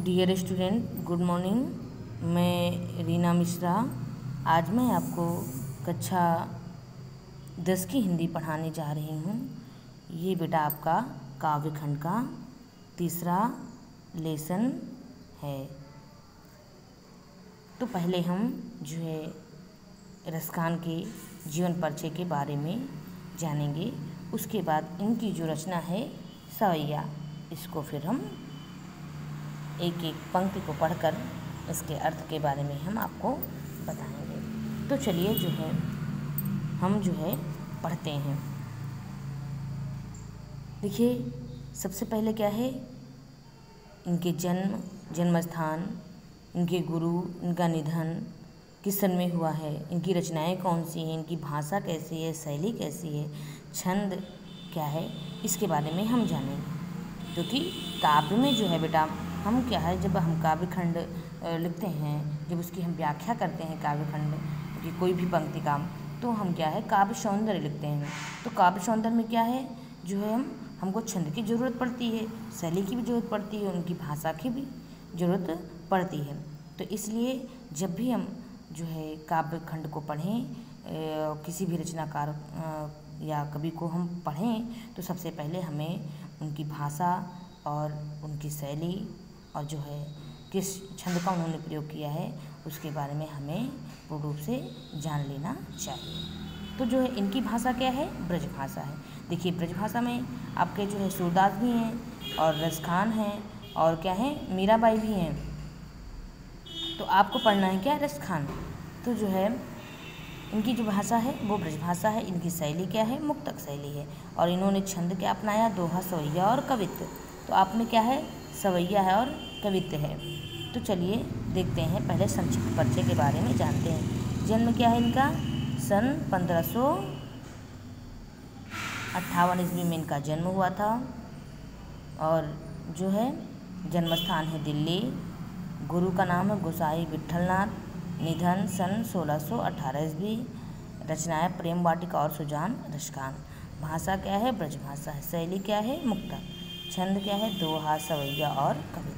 Dear student, good morning. मैं रीना मिश्रा। आज मैं आपको कक्षा 10 की हिंदी पढ़ाने जा रही हूँ। ये बेटा आपका काव्य खंड का तीसरा लेसन है। तो पहले हम जो है रसखान के जीवन परिचय के बारे में जानेंगे। उसके बाद इनकी जो रचना है सवैया, इसको फिर हम एक एक पंक्ति को पढ़कर इसके अर्थ के बारे में हम आपको बताएंगे। तो चलिए जो है हम जो है पढ़ते हैं। देखिए, सबसे पहले क्या है, इनके जन्म स्थान, इनके गुरु, इनका निधन किस सन में हुआ है, इनकी रचनाएं कौन सी हैं, इनकी भाषा कैसी है, शैली कैसी है, छंद क्या है, इसके बारे में हम जानेंगे। क्योंकि काव्य में जो है बेटा हम क्या है, जब हम काव्य खंड लिखते हैं, जब उसकी हम व्याख्या करते हैं काव्य खंड की कोई भी पंक्ति का, तो हम क्या है काव्य सौंदर्य लिखते हैं। तो काव्य सौंदर्य में क्या है, जो है हमको छंद की ज़रूरत पड़ती है, शैली की भी ज़रूरत पड़ती है, उनकी भाषा की भी ज़रूरत पड़ती है। तो इसलिए जब भी हम जो है काव्य खंड को पढ़ें, किसी भी रचनाकार या कवि को हम पढ़ें, तो सबसे पहले हमें उनकी भाषा और उनकी शैली और जो है किस छंद का उन्होंने प्रयोग किया है, उसके बारे में हमें पूर्ण रूप से जान लेना चाहिए। तो जो है इनकी भाषा क्या है, ब्रज भाषा है। देखिए, ब्रज भाषा में आपके जो है सूरदास भी हैं और रसखान हैं और क्या है मीराबाई भी हैं। तो आपको पढ़ना है क्या, रसखान। तो जो है इनकी जो भाषा है वो ब्रज भाषा है। इनकी शैली क्या है, मुक्तक शैली है। और इन्होंने छंद क्या अपनाया, दोहा, सवैया और कवित्व। तो आपने क्या है, सवैया है और कवित्व है। तो चलिए देखते हैं, पहले संक्षिप्त परिचय के बारे में जानते हैं। जन्म क्या है इनका, सन 1558 ईस्वी में इनका जन्म हुआ था। और जो है जन्म स्थान है दिल्ली। गुरु का नाम है गोसाई विट्ठलनाथ। निधन सन 1618 ईस्वी। रचनाएं प्रेम वाटिका और सुजान रसखान। भाषा क्या है, ब्रज भाषा है। शैली क्या है, मुक्तक। छंद क्या है, दोहा, सवैया और कवित्व।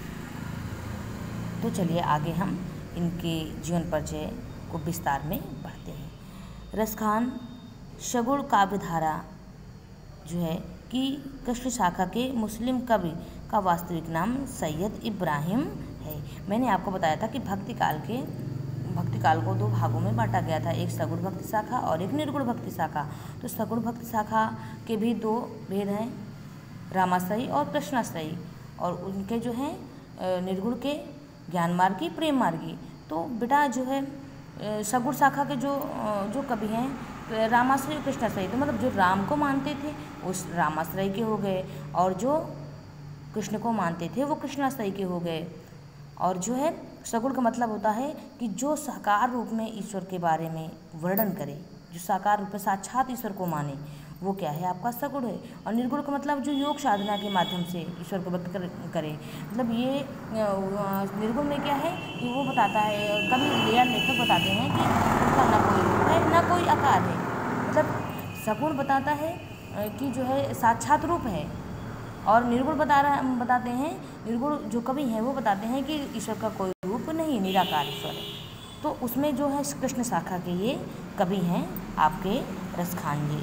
तो चलिए आगे हम इनके जीवन परिचय को विस्तार में पढ़ते हैं। रसखान शगुन काव्यधारा जो है कि कृष्ण शाखा के मुस्लिम कवि का वास्तविक नाम सैयद इब्राहिम है। मैंने आपको बताया था कि भक्ति काल को दो भागों में बांटा गया था, एक सगुण भक्ति शाखा और एक निर्गुण भक्ति शाखा। तो सगुण भक्ति शाखा के भी दो भेद हैं, रामाश्रयी और कृष्णाश्रयी। और उनके जो हैं निर्गुण के ज्ञान मार्गी, प्रेम मार्गी। तो बेटा जो है सगुण शाखा के जो कवि हैं रामाश्रयी और कृष्णाश्रयी, तो मतलब जो राम को मानते थे उस रामाश्रयी के हो गए, और जो कृष्ण को मानते थे वो कृष्णाश्रयी के हो गए। और जो है सगुण का मतलब होता है कि जो साकार रूप में ईश्वर के बारे में वर्णन करे, जो साकार रूप में साक्षात ईश्वर को माने, वो क्या है आपका सगुण है। और निर्गुण का मतलब जो योग साधना के माध्यम से ईश्वर को व्यक्त करे। मतलब ये निर्गुण में क्या है कि वो बताता है, कभी लेखक बताते हैं कि उसका ना कोई रूप है ना कोई आकार है। मतलब सगुण बताता है कि जो है साक्षात रूप है, और निर्गुण बताते हैं, निर्गुण जो कवि हैं वो बताते हैं कि ईश्वर का कोई रूप नहीं, निराकार ईश्वर है। तो उसमें जो है कृष्ण शाखा के ये कवि हैं आपके रसखान जी।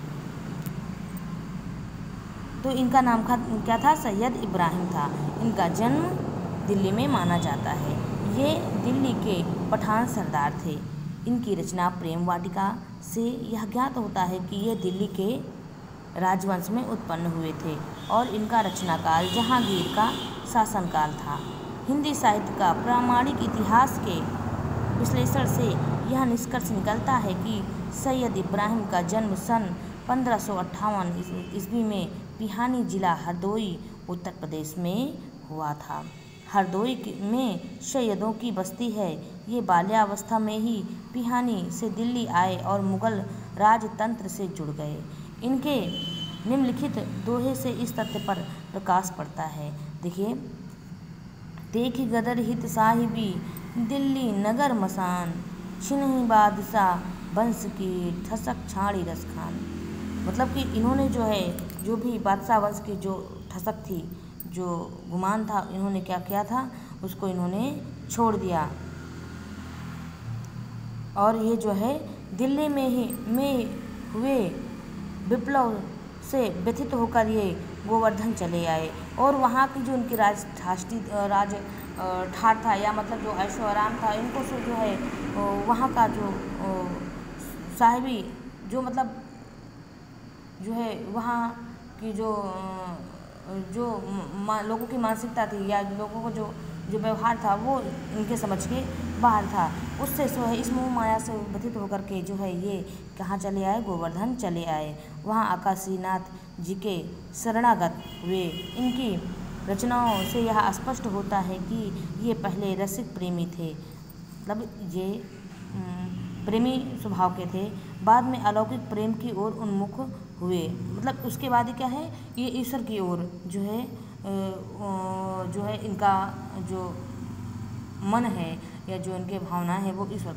तो इनका नाम क्या था, सैयद इब्राहिम था। इनका जन्म दिल्ली में माना जाता है। ये दिल्ली के पठान सरदार थे। इनकी रचना प्रेम वाटिका से यह ज्ञात होता है कि ये दिल्ली के राजवंश में उत्पन्न हुए थे और इनका रचनाकाल जहांगीर का शासनकाल था। हिंदी साहित्य का प्रामाणिक इतिहास के विश्लेषण से यह निष्कर्ष निकलता है कि सैयद इब्राहिम का जन्म सन 1558 ईस्वी में पिहानी जिला हरदोई उत्तर प्रदेश में हुआ था। हरदोई में सैयदों की बस्ती है। ये बाल्यावस्था में ही पिहानी से दिल्ली आए और मुगल राजतंत्र से जुड़ गए। इनके निम्नलिखित दोहे से इस तथ्य पर प्रकाश पड़ता है। देखिए, देखी गदर हित साहिबी दिल्ली नगर मसान, छिनहि बादशाह वंश की ठसक छाड़ी रसखान। मतलब कि इन्होंने जो है जो भी बादशाह वंश की जो ठसक थी, जो गुमान था इन्होंने क्या किया था, उसको इन्होंने छोड़ दिया। और ये जो है दिल्ली में हुए विप्लव से व्यथित होकर ये गोवर्धन चले आए और वहाँ की जो उनकी राज ठाट था, या मतलब जो ऐशो आराम था, इनको से जो है वहाँ का जो साहिबी जो मतलब जो है वहाँ की जो लोगों की मानसिकता थी, या लोगों को जो व्यवहार था वो इनके समझ के बाहर था। उससे जो है इस मोह माया से व्यथित होकर के जो है ये कहाँ चले आए, गोवर्धन चले आए। वहाँ आकाशीनाथ जी के शरणागत हुए। इनकी रचनाओं से यह स्पष्ट होता है कि ये पहले रसिक प्रेमी थे, मतलब ये प्रेमी स्वभाव के थे, बाद में अलौकिक प्रेम की ओर उन्मुख हुए। मतलब उसके बाद क्या है, ये ईश्वर की ओर जो है इनका जो मन है या जो इनके भावना है वो ईश्वर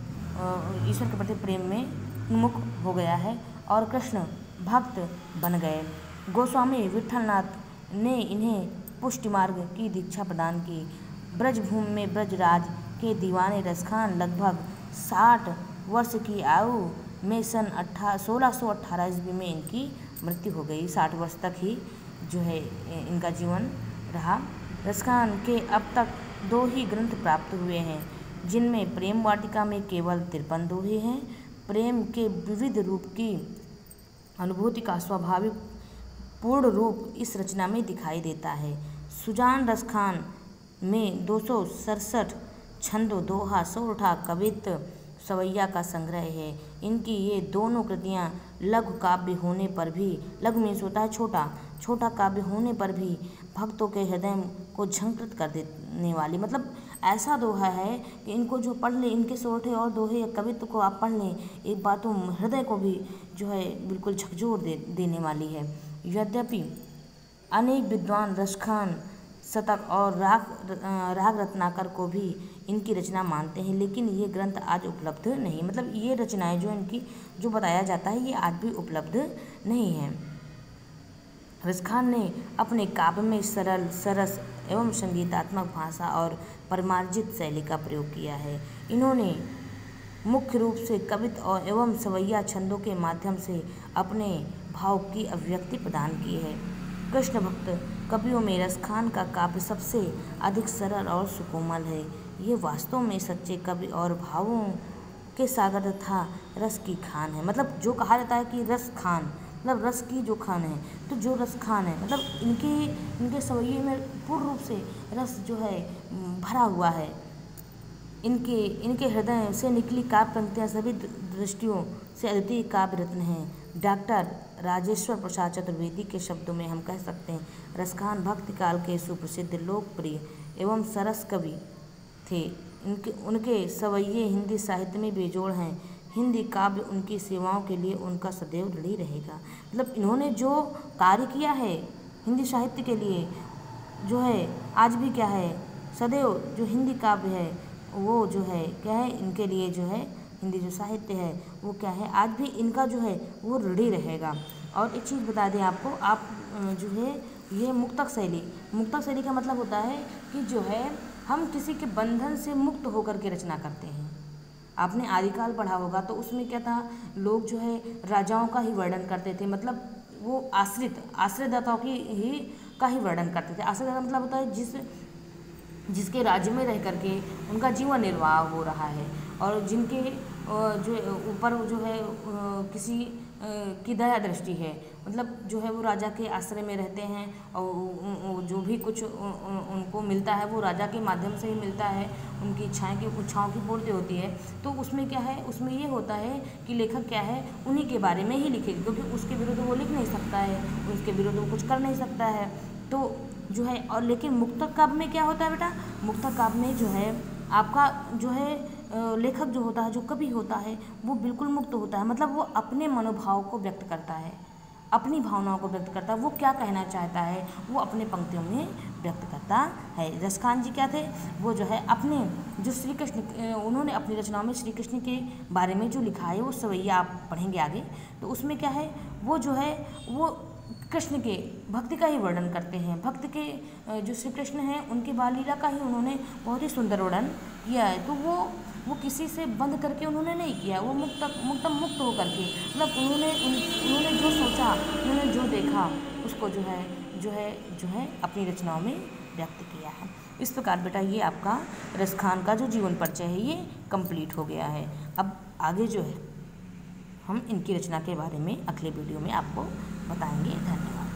के प्रति प्रेम में उन्मुख हो गया है और कृष्ण भक्त बन गए। गोस्वामी विठलनाथ ने इन्हें पुष्टि मार्ग की दीक्षा प्रदान की। ब्रजभूमि में ब्रजराज के दीवाने रसखान लगभग 60 वर्ष की आयु में सन 1618 ईस्वी में इनकी मृत्यु हो गई। 60 वर्ष तक ही जो है इनका जीवन रहा। रसखान के अब तक 2 ही ग्रंथ प्राप्त हुए हैं, जिनमें प्रेम वाटिका में केवल 53 दोहे हैं। प्रेम के विविध रूप की अनुभूति का स्वाभाविक पूर्ण रूप इस रचना में दिखाई देता है। सुजान रसखान में 267 छंदों, दोहा, सोरठा, कवित्व, सवैया का संग्रह है। इनकी ये दोनों कृतियाँ लघु काव्य होने पर भी, लघु मीन्स होता है छोटा काव्य होने पर भी भक्तों के हृदय को झंकृत कर देने वाली, मतलब ऐसा दोहा है कि इनको जो पढ़ ले, इनके सोरठे और दोहे या कवित्व को आप पढ़ लें, एक बात तो हृदय को भी जो है बिल्कुल झकझोर देने वाली है। यद्यपि अनेक विद्वान रसखान, शतक और राग रत्नाकर को भी इनकी रचना मानते हैं, लेकिन ये ग्रंथ आज उपलब्ध नहीं, मतलब ये रचनाएं जो इनकी जो बताया जाता है ये आज भी उपलब्ध नहीं है। रसखान ने अपने काव्य में सरल, सरस एवं संगीतात्मक भाषा और परिमार्जित शैली का प्रयोग किया है। इन्होंने मुख्य रूप से कवित्व और एवं सवैया छंदों के माध्यम से अपने भाव की अभिव्यक्ति प्रदान की है। कृष्ण भक्त कवियों में रसखान का काव्य सबसे अधिक सरल और सुकोमल है। ये वास्तव में सच्चे कवि और भावों के सागर तथा रस की खान है। मतलब जो कहा जाता है कि रस खान, मतलब रस की जो खान है, तो जो रस खान है मतलब इनके सवैये में पूर्ण रूप से रस जो है भरा हुआ है। इनके हृदय से निकली काव्य पंक्तियाँ सभी दृष्टियों से अद्वितीय काव्य रत्न हैं। डॉक्टर राजेश्वर प्रसाद चतुर्वेदी के शब्दों में हम कह सकते हैं, रसखान भक्ति काल के सुप्रसिद्ध, लोकप्रिय एवं सरस कवि थे। उनके सवैये हिंदी साहित्य में बेजोड़ हैं। हिंदी काव्य उनकी सेवाओं के लिए उनका सदैव ऋणी रहेगा। मतलब इन्होंने जो कार्य किया है हिंदी साहित्य के लिए, जो है आज भी क्या है, सदैव जो हिंदी काव्य है वो जो है क्या है, इनके लिए जो है हिंदी जो साहित्य है वो क्या है, आज भी इनका जो है वो ऋणी रहेगा। और एक चीज़ बता दें आपको, आप जो है ये मुक्तक शैली का मतलब होता है कि जो है हम किसी के बंधन से मुक्त होकर के रचना करते हैं। आपने आदिकाल पढ़ा होगा तो उसमें क्या था, लोग जो है राजाओं का ही वर्णन करते थे, मतलब वो आश्रयदाताओं का ही वर्णन करते थे। आश्रयदाता मतलब होता है जिसके राज्य में रह करके उनका जीवन निर्वाह हो रहा है, और जिनके जो ऊपर जो है किसी की दया दृष्टि है, मतलब जो है वो राजा के आश्रय में रहते हैं और जो भी कुछ उनको मिलता है वो राजा के माध्यम से ही मिलता है, उनकी इच्छाओं की पूर्ति होती है। तो उसमें क्या है, उसमें ये होता है कि लेखक क्या है उन्हीं के बारे में ही लिखेगा, क्योंकि उसके विरुद्ध वो लिख नहीं सकता है, उसके विरुद्ध वो कुछ कर नहीं सकता है। तो जो है और लेकिन मुक्तक काव्य में क्या होता है बेटा, मुक्तक काव्य में जो है आपका जो है लेखक जो होता है, जो कवि होता है, वो बिल्कुल मुक्त होता है, मतलब वो अपने मनोभाव को व्यक्त करता है, अपनी भावनाओं को व्यक्त करता है, वो क्या कहना चाहता है वो अपने पंक्तियों में व्यक्त करता है। रसखान जी क्या थे, वो जो है अपने जो श्री कृष्ण, उन्होंने अपनी रचनाओं में श्री कृष्ण के बारे में जो लिखा है वो सवैया आप पढ़ेंगे आगे, तो उसमें क्या है वो जो है वो कृष्ण के भक्ति का ही वर्णन करते हैं। भक्त के जो श्री कृष्ण हैं उनकी बाल लीला का ही उन्होंने बहुत ही सुंदर वर्णन किया है। तो वो किसी से बंध करके उन्होंने नहीं किया, वो मुक्त होकर के, मतलब उन्होंने जो सोचा, उन्होंने जो देखा उसको जो है अपनी रचनाओं में व्यक्त किया है। इस प्रकार बेटा ये आपका रसखान का जो जीवन परिचय है ये कंप्लीट हो गया है। अब आगे जो है हम इनकी रचना के बारे में अगले वीडियो में आपको बताएंगे। धन्यवाद।